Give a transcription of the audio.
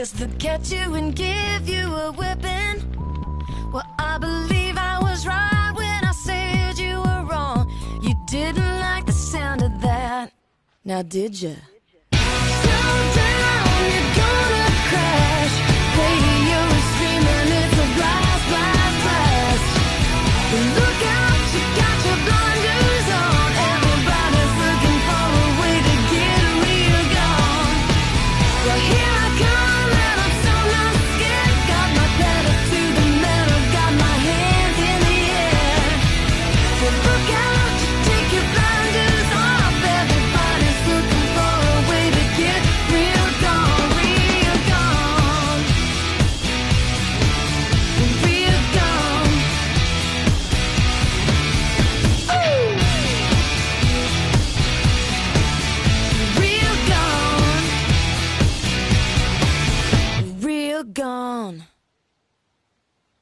just look at you and give you a whipping. Well, I believe I was right when I said you were wrong. You didn't like the sound of that, now did ya? Slow down, you're gonna crash, baby.